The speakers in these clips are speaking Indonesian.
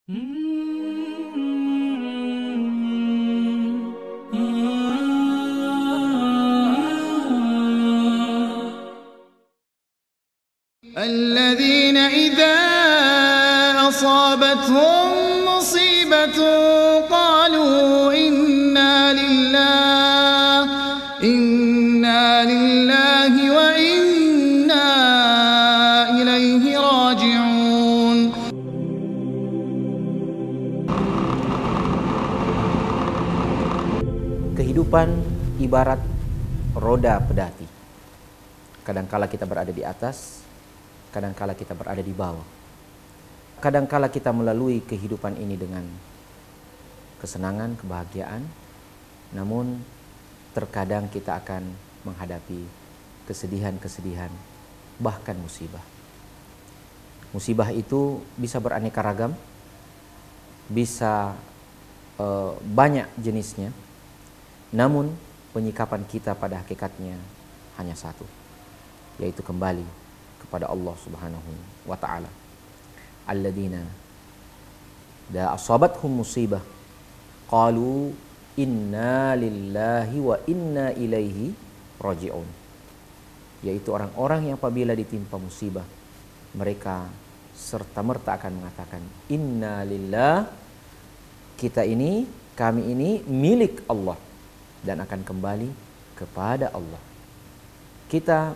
الذين إذا أصابتهم مصيبة قالوا إنا لله وإنا إليه راجعون. Kehidupan ibarat roda pedati. Kadangkala kita berada di atas, kadangkala kita berada di bawah. Kadangkala kita melalui kehidupan ini dengan kesenangan, kebahagiaan. Namun terkadang kita akan menghadapi kesedihan-kesedihan, bahkan musibah. Musibah itu bisa beraneka ragam, bisa banyak jenisnya. Namun penyikapan kita pada hakikatnya hanya satu, yaitu kembali kepada Allah Subhanahu wa ta'ala. Alladzina da asabathum musibah qalu inna lillahi wa inna ilaihi raji'un. Yaitu orang-orang yang apabila ditimpa musibah, mereka serta-merta akan mengatakan inna lillah, kita ini, kami ini milik Allah dan akan kembali kepada Allah. Kita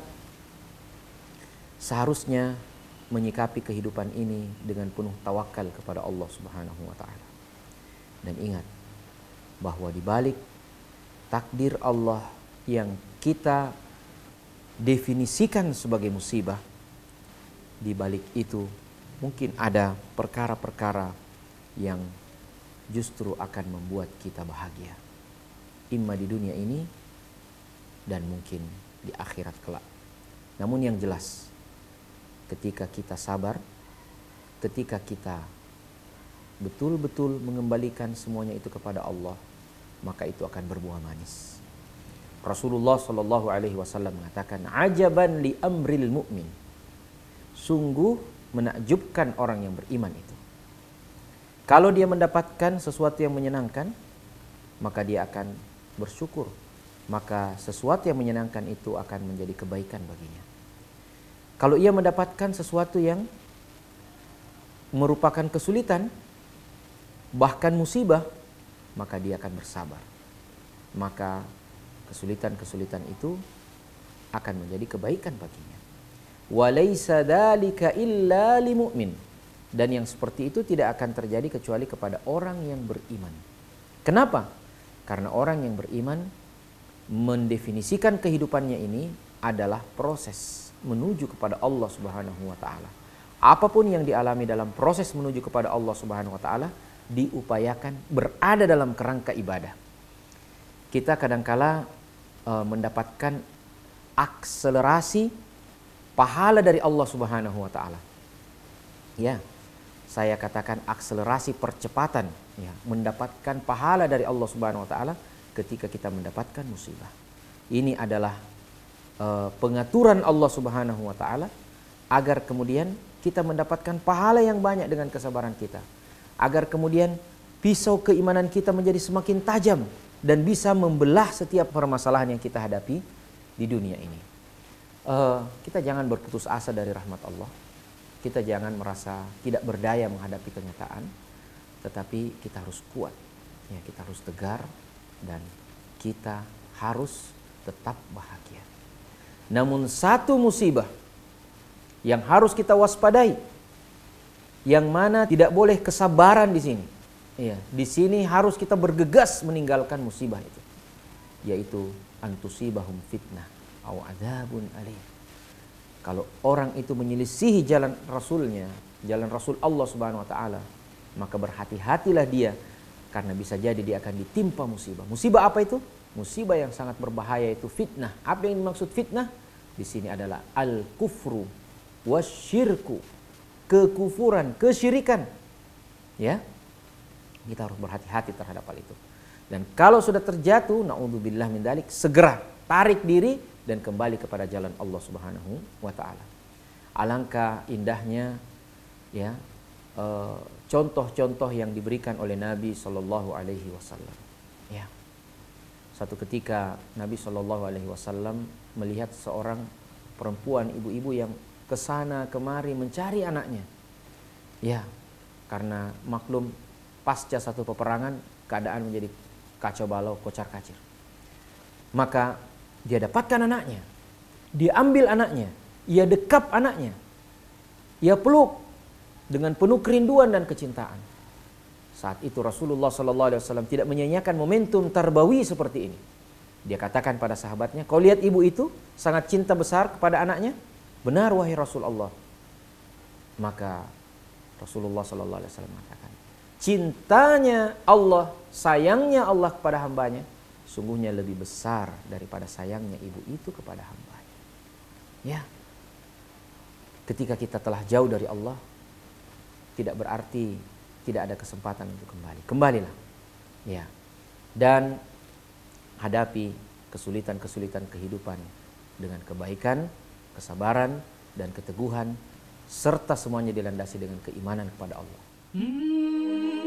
seharusnya menyikapi kehidupan ini dengan penuh tawakal kepada Allah Subhanahu wa ta'ala. Dan ingat bahwa di balik takdir Allah yang kita definisikan sebagai musibah, di balik itu mungkin ada perkara-perkara yang justru akan membuat kita bahagia, imma di dunia ini dan mungkin di akhirat kelak. Namun yang jelas, ketika kita sabar, ketika kita betul-betul mengembalikan semuanya itu kepada Allah, maka itu akan berbuah manis. Rasulullah Shallallahu Alaihi Wasallam mengatakan, ajaban li amril mu'min. Sungguh menakjubkan orang yang beriman itu. Kalau dia mendapatkan sesuatu yang menyenangkan, maka dia akan bersyukur. Maka sesuatu yang menyenangkan itu akan menjadi kebaikan baginya. Kalau ia mendapatkan sesuatu yang merupakan kesulitan, bahkan musibah, maka dia akan bersabar. Maka kesulitan-kesulitan itu akan menjadi kebaikan baginya. Walaysa dzalika illa limu'min. Dan yang seperti itu tidak akan terjadi kecuali kepada orang yang beriman. Kenapa? Karena orang yang beriman mendefinisikan kehidupannya ini adalah proses menuju kepada Allah Subhanahu wa ta'ala. Apapun yang dialami dalam proses menuju kepada Allah Subhanahu wa ta'ala diupayakan berada dalam kerangka ibadah. Kita kadangkala mendapatkan akselerasi pahala dari Allah Subhanahu wa ta'ala. Ya, saya katakan akselerasi percepatan, ya, mendapatkan pahala dari Allah Subhanahu wa ta'ala ketika kita mendapatkan musibah. Ini adalah pengaturan Allah Subhanahu wa ta'ala agar kemudian kita mendapatkan pahala yang banyak dengan kesabaran kita. Agar kemudian pisau keimanan kita menjadi semakin tajam dan bisa membelah setiap permasalahan yang kita hadapi di dunia ini. Kita jangan berputus asa dari rahmat Allah. Kita jangan merasa tidak berdaya menghadapi kenyataan, tetapi kita harus kuat, ya, kita harus tegar, dan kita harus tetap bahagia. Namun satu musibah yang harus kita waspadai, yang mana tidak boleh kesabaran di sini. Ya, di sini harus kita bergegas meninggalkan musibah itu, yaitu antusibahum fitnah au adzabun alim. Kalau orang itu menyelisihi jalan Rasulnya, jalan Rasul Allah Subhanahu wa ta'ala, maka berhati-hatilah dia, karena bisa jadi dia akan ditimpa musibah. Musibah apa itu? Musibah yang sangat berbahaya, itu fitnah. Apa yang dimaksud fitnah? Di sini adalah al-kufru wasyirku, kekufuran, kesyirikan. Ya, kita harus berhati-hati terhadap hal itu. Dan kalau sudah terjatuh, naudzubillah min dzalik, segera tarik diri dan kembali kepada jalan Allah Subhanahu wa ta'ala. Alangkah indahnya, ya, contoh-contoh yang diberikan oleh Nabi Shallallahu Alaihi Wasallam. Ya, satu ketika Nabi Shallallahu Alaihi Wasallam melihat seorang perempuan, ibu-ibu yang kesana kemari mencari anaknya. Ya, karena maklum pasca satu peperangan keadaan menjadi kacau balau, kocar kacir. Maka dia dapatkan anaknya, dia ambil anaknya, ia dekap anaknya, ia peluk dengan penuh kerinduan dan kecintaan. Saat itu Rasulullah SAW tidak menyia-nyiakan momentum tarbawi seperti ini. Dia katakan pada sahabatnya, kau lihat ibu itu sangat cinta besar kepada anaknya? Benar wahai Rasulullah. Maka Rasulullah SAW mengatakan, cintanya Allah, sayangnya Allah kepada hambanya, sungguhnya lebih besar daripada sayangnya ibu itu kepada hambanya. Ya, ketika kita telah jauh dari Allah, tidak berarti tidak ada kesempatan untuk kembali. Kembalilah. Ya. Dan hadapi kesulitan-kesulitan kehidupan dengan kebaikan, kesabaran, dan keteguhan, serta semuanya dilandasi dengan keimanan kepada Allah.